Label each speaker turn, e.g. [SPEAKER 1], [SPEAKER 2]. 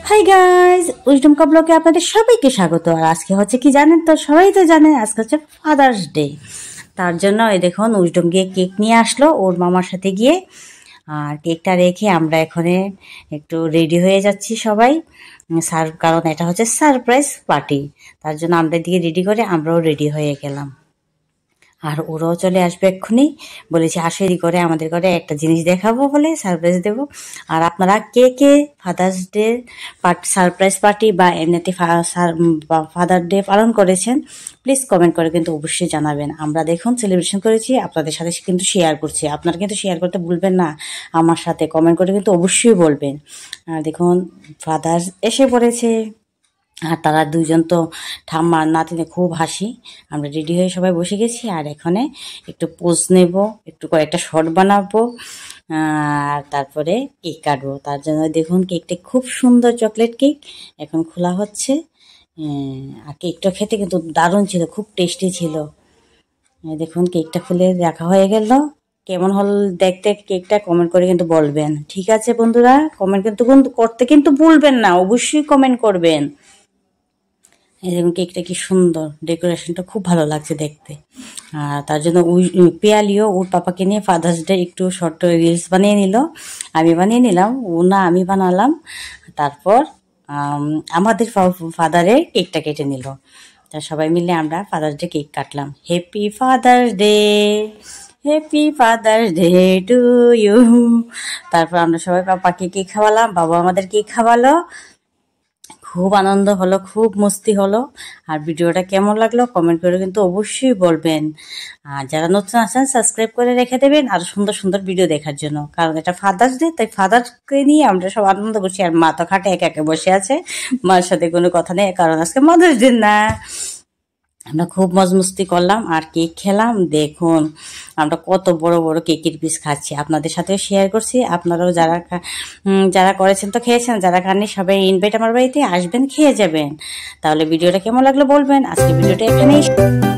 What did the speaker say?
[SPEAKER 1] Hi guys, wisdom cup ব্লগে আপনাদের সবাইকে স্বাগত। আর আজকে হচ্ছে কি জানেন তো, সবাই তো জানেন আজকে হচ্ছে ফাদার্স ডে। তার জন্য এই দেখুন উইজডম গিয়ে কেক নিয়ে আসলো ওর মামার সাথে গিয়ে। আর কেকটা রেখে আমরা এখানে একটু রেডি হয়ে যাচ্ছি সবাই, কারণ এটা হচ্ছে সারপ্রাইজ পার্টি। তার জন্য আমরা দিকে রেডি করে আমরাও রেডি হয়ে গেলাম। আর ওরাও চলে আসবে এক্ষুনি, বলেছে আসো এদিক করে আমাদের ঘরে একটা জিনিস দেখাবো বলে সারপ্রাইজ দেবো। আর আপনারা কে কে ফাদার্স ডে সারপ্রাইজ পার্টি বা এমনিতে ফাদার ডে পালন করেছেন প্লিজ কমেন্ট করে কিন্তু অবশ্যই জানাবেন। আমরা দেখুন সেলিব্রেশন করেছি, আপনাদের সাথে কিন্তু শেয়ার করছি। আপনারা কিন্তু শেয়ার করতে ভুলবেন না, আমার সাথে কমেন্ট করে কিন্তু অবশ্যই বলবেন। দেখুন ফাদার্স এসে পড়েছে, আর তারা দুইজন তো ঠাম্মা নাতিনে খুব হাসি। আমরা রেডি হয়ে সবাই বসে গেছি, আর এখানে একটু পোজ নেব, একটু কয়েকটা শর্ট বানাবো, আর তারপরে কেক কাটবো। তার জন্য দেখুন কেকটা খুব সুন্দর চকলেট কেক এখন খোলা হচ্ছে। আর কেকটা খেতে কিন্তু দারুণ ছিল, খুব টেস্টি ছিল। দেখুন কেকটা খুলে রাখা হয়ে গেল। কেমন হল দেখতে কেকটা কমেন্ট করে কিন্তু বলবেন, ঠিক আছে বন্ধুরা? কমেন্ট কিন্তু করতে কিন্তু ভুলবেন না, অবশ্যই কমেন্ট করবেন। এই দেখুন কেকটা কি সুন্দর, ডেকোরেশনটা খুব ভালো লাগছে দেখতে। আর তার জন্য পিয়ালিও ওর পাপাকে নিয়ে ফাদার্স ডে একটু শর্ট রিলস বানিয়ে নিল, আমি বানিয়ে নিলাম, ও না আমি বানালাম। তারপর আমাদের ফাদারের কেকটা কেটে নিল। তা সবাই মিলে আমরা ফাদার্স ডে কেক কাটলাম। Happy father's day, happy father's day to you. তারপর আমরা সবাই পাপাকে কেক খাওয়ালাম, বাবা আমাদের কেক খাওয়ালো। খুব আনন্দ হলো, খুব মস্তি হলো। আর ভিডিওটা কেমন লাগলো কমেন্ট করে কিন্তু অবশ্যই বলবেন। আর যারা নতুন আছেন সাবস্ক্রাইব করে রেখে দেবেন আরো সুন্দর সুন্দর ভিডিও দেখার জন্য, কারণ এটা ফাদার্স ডে, তাই ফাদারকে নিয়ে আমরা সব আনন্দ করছি। আর মা তো খাটে একা একা বসে আছে, মার সাথে কোনো কথা নেই, কারণ আজকে মাদার্স ডে না। আমরা খুব মজমস্তি করলাম আর কেক খেলাম। দেখুন আমরা কত বড় বড় কেকের পিস খাচ্ছি, আপনাদের সাথেও শেয়ার করছি। আপনারাও যারা করেছেন তো খেয়েছেন, যারা খাননি সবাই ইনভাইট আমার বাড়িতে আসবেন, খেয়ে যাবেন। তাহলে ভিডিওটা কেমন লাগলো বলবেন। আজকে ভিডিওটা এখানেই